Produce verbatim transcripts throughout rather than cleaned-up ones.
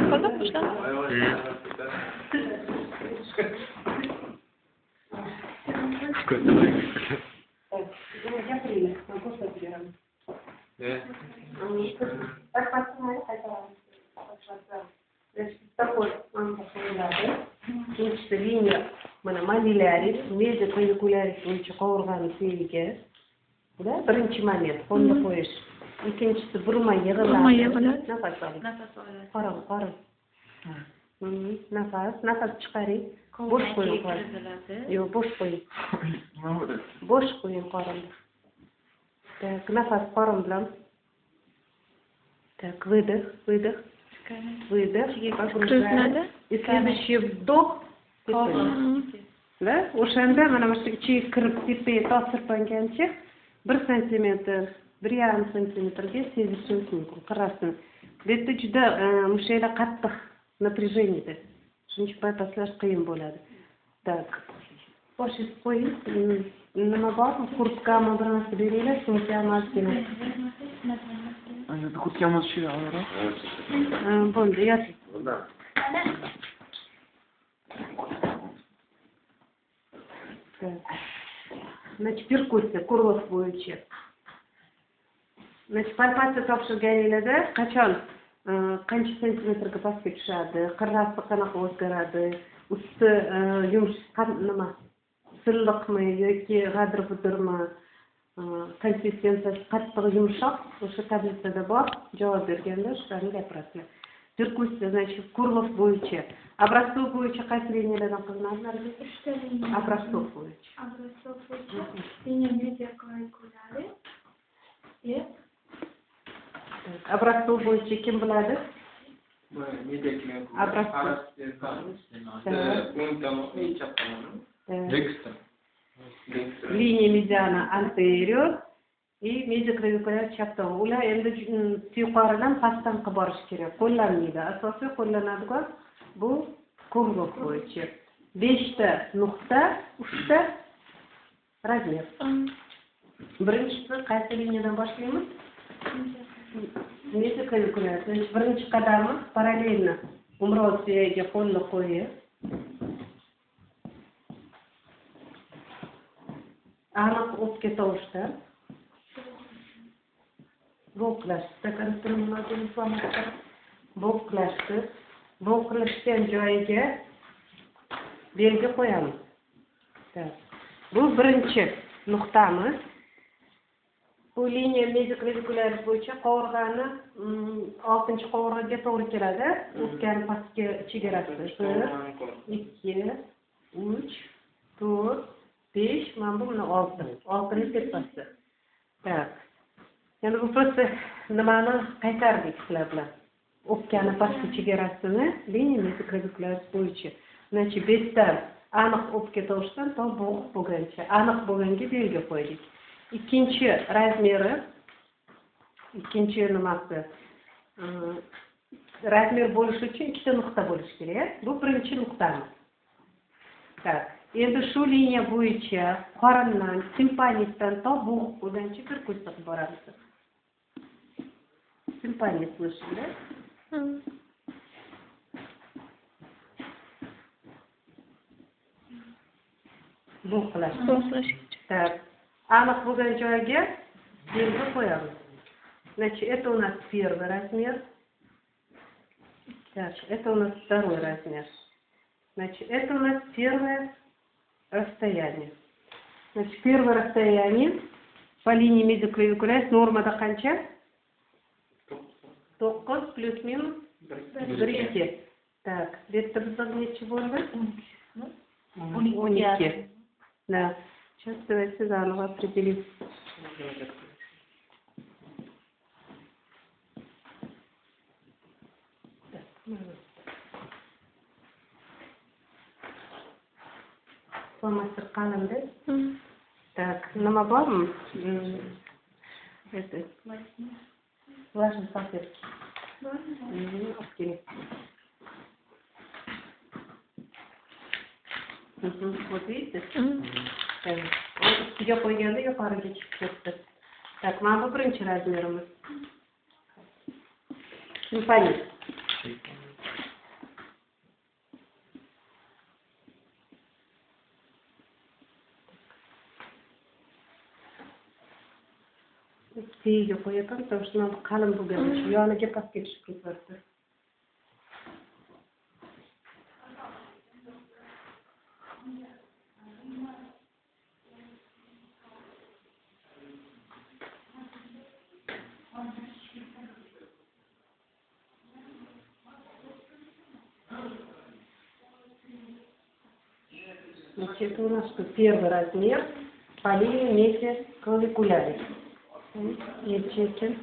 qildi, boshlandi. Liniya mana maliyalaris, media klavikularis bo'yicha qovurg'ani fe'liga. Bular birinchi moment qo'lni qo'yish. Ikkinchisi burma yig'iladi. Burma yig'iladi. Nafas oladi. Nafas oladi. Qorin, qorin. Nafas, nafas chiqaring. Bo'sh qo'ying qorin. Yo'q, bo'sh qo'ying. Bo'sh qo'ying qorinni. Так, nafas qorin bilan. Так, выдох, выдох. Выдох. Крызнады. И следующий вдох. Да? O'shanda mana shu ichiga kirib tepaga ta'sirlangancha bir santimetr, bir yarim santimetrga sezilishingiz mumkin qirrasini. Bu yerda juda mushaklar qattiq напряжениеda. Shuning uchun paypaslash qiyin bo'ladi. Так. Boshingiz qo'ying. Nima bor? Kurtkami bir narsa beringlar, sumkami ozgina. Ana kurtkamiz shu yoqda. Bo'ldi, yoting. Значит, perkussiya, kurlos bo'yicha. Значит, palpatsiya topshirganingizda qachon qancha santimetrga pastga tushadi, qirrasi qanaqa o'zgaradi, usti yumshoq nima, silliqmi yoki g'adir-budirmi, konsistensiyasi qattiq yumshoq, o'sha tablitsada bor, javob berganda shularni gapirasizlar. Perkussiya, значит, kurlos bo'yicha. Образцов bo'yicha qaysi liniyalardan qilinadi? Uchta liniya. Образцов bo'yicha. Образцов bo'yicha liniya media klavikulari. Образцов bo'yicha kim biladi? Media klavikulari. Образцов. Dexter. Liniya mediana anterior и media klavikularis chapdan. Ular endi yuqoridan pastdan qilib borish kerak. Qo'llanmaydi. Asosiy qo'llanadigan bu kurlos bo'yicha. beshta nuqta, uchta razmer. Birinchisi qaysi liniyadan boshlaymiz? Media klavikularis. Birinchi qadami parallelni umrosiyaga qo'lni qo'yib, aniq o'pka tovushda bo'qlashdi. Bo'qlashdi. Bo'qlashgan joyiga belgi qo'yamiz. Bu birinchi nuqtamiz. Bu liniya media klavikularis bo'yicha qovurg'ani oltinchi qovurg'aga to'g'ri keladi. O'pkani pastga chegarasi. bir, ikki, uch, to'rt, besh, mana bu bilan olti. oltining tepasi. Так. Yani bu просто nimani qaytardik sizlar bilan. O'pkani pastki chegarasini liniya media klavikularis bo'yicha. Значит, betdan aniq o'pka tovushdan to bo'q bo'lgancha, aniq bo'lganga belgi qo'ydik. Ikkinchi razmeri, ikkinchi nimasi, razmer bo'lishi uchun ikkita nuqta bo'lishi kerak. Bu birinchi nuqtamiz. Так. Endi shu liniya bo'yicha qorindan, simpaniydan to bo'q bo'lgancha perkussiya qilib boramiz. Simpaniyat слышали? Bo'qlash. Bo'qlash. Так. Aniq bo'lgan joyga belgi qo'yamiz. Значит, это у нас первый размер. Так, это у нас второй размер. Значит, это у нас первое расстояние. Значит, первое расстояние по линии media klavikularis нормада qancha? to'qqiz plus minus bir ikki. Так, vektor necha bo'ldi? o'n ikki. Да. Сейчас давайте заново определим. Фломастер qalamda. Так, nima bormi? Это. Влажные салфетки. Вот видите? Ustiga qo'yganda yuqoriga chiqib ketdi. Так, mana bu birinchi razmerimiz. Simpaniyat. Seyga qo'yaman, потому что men qalin bo'lgan uchun yoniga pastga tushib ketyapti. Значит, у нас тут первый размер по линии вместе клавикулярис. Нечеки.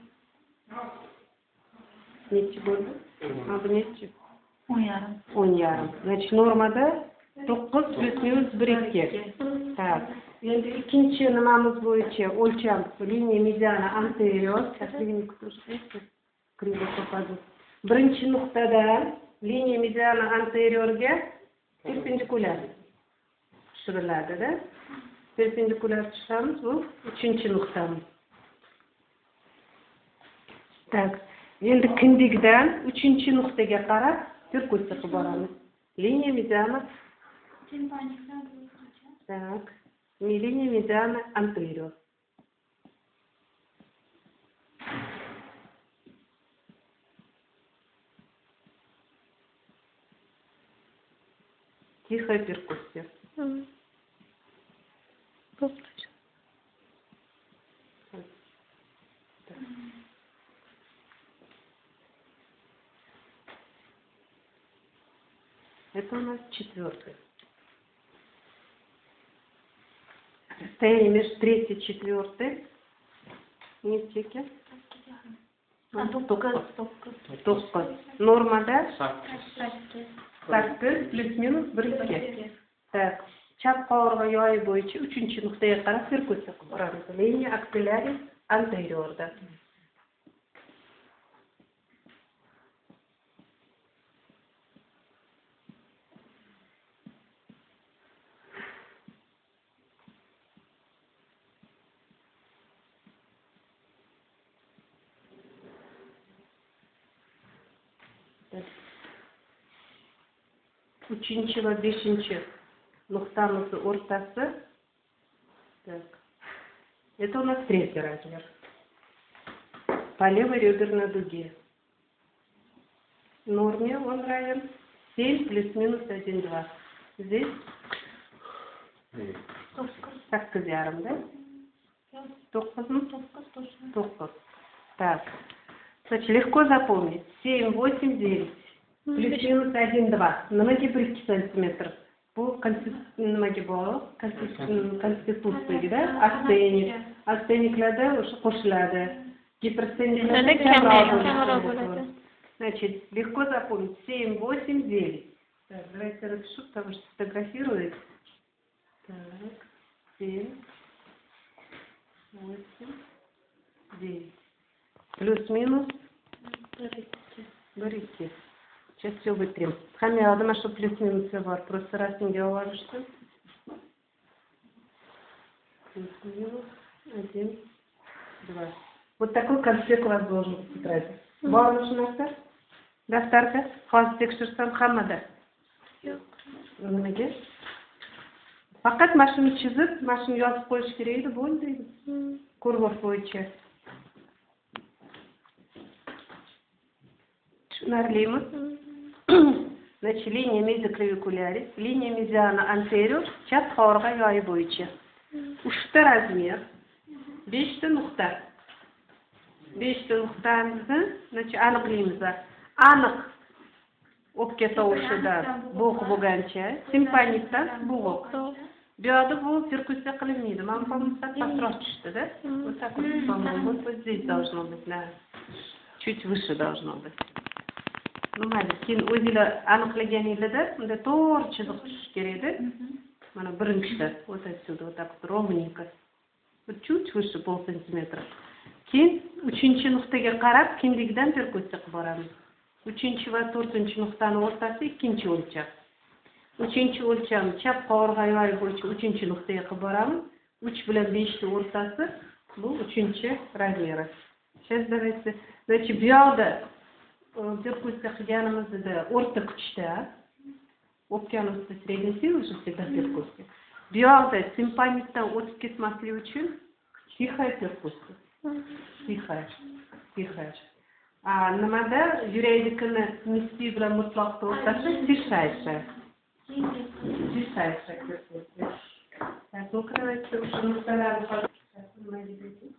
Нече bo'ldi? Ha, bu nechi? o'n yarim. o'n yarim. Значит, normada to'qqiz plus minus bir ikki. Так. Endi ikkinchi nimamiz bo'yicha o'lcham liniya mediana anterior, tasvirni ko'rsatasiz. Krivo попаду. Birinchi nuqtadan liniya mediana anteriorga perpendikulyar tushiriladi-da. Perpendikulyar tushiramiz, bu uchinchi nuqtamiz. Так. Endi kindigdan uchinchi nuqtaga qarab perkussiya qilib boramiz. Liniya mediana. Так. Liniya mediana anterior. Тихая перкуссия. Это у нас четвертый. Расстояние между третьей и четвертой. Нитики. To'qqiz. Normada sakkiz plus-minus bir ikki. Так. Chap qovurg'a yoyi bo'yicha uchinchi nuqtaga qarab perkussiya qilib boramiz. Liniya axillaris anteriorda. Uchinchi va beshinchi nuqtamizni o'rtasi. Так. Это у нас третий размер. По левой реберной дуге. Норме он равен семь плюс-минус один, два. Здесь sakkiz yarim, да? to'qqizmi? to'qqiz. Так. Значит, легко запомнить. семь, восемь, девять. Плюс-минус один, два. Nimaga bir ikki сантиметр? Bu nimaga bog'liq? Konstitutsiyada astenik. Asteniklarda o'sha qo'shiladi. Gipersteniklarda kamroq bo'ladi. Значит, легко запомнить. семь, восемь, девять. Так, давайте напишу, потому что фотографирует. Так, семь, восемь, девять. Плюс-минус берите. Сейчас все вытрем. Хамя, одна, что плюс-минус все бар. Просто раз не делала, что? Плюс-минус один, два. Вот такой конспект у вас должен быть в тетради. Бар нужно? Дaftarda hozir tekshirsam hammada. Yo'q. Nimaga? Faqat mana shuni chizib, mana shuni yozib qo'yish kerak edi, bo'ldi. Kurvor bo'yicha. Tushunarlimi? Значит, линия медиаклавикулярис, линия медиана anterior, chap qovurg'a yoyi bo'yicha. uchta razmer, beshta nuqta. beshta nuqtamizni, значит, aniqlaymiz. Aniq o'pka tovushida bo'q bo'lgancha, simpanitdan bo'g'oq. Bu yerda bu perkussiya qilinmaydi. Men pomnisdan pastroq tushdi-da. Вот так вот, вот вот здесь должно быть, да. Чуть выше должно быть. Ну, mayli, keyin o'zinglar aniqlaganingizda unda to'g'ri chiziq tushish kerak edi. Mana birinchida вот отсюда вот так вот ровненько. Вот чуть выше полсантиметра. Keyin uchinchi nuqtaga qarab kindigdan perkussiya qilib boramiz. uchinchi va to'rtinchi nuqtani o'rtasi ikkinchi o'lcham. uchinchi o'lcham chap qovurg'a yoyi bo'yicha uchinchi nuqtaga qilib boramiz. uch bilan beshning o'rtasi bu uchinchi razmeri. Сейчас давайте, значит, bu yoqda perkussiya qilganimizda o'rta kuchda o'pkani ustida средний силы уже всегда perkussiya. Bu yoqda simpanitdan o'tib ketmaslik uchun tixaya perkussiya. Sihr. Sihr. A nimada yuragini nisbiy bilan mutlaqda o'rtashi tishayshi. Tishayshi. Так, ну, короче, уже на столе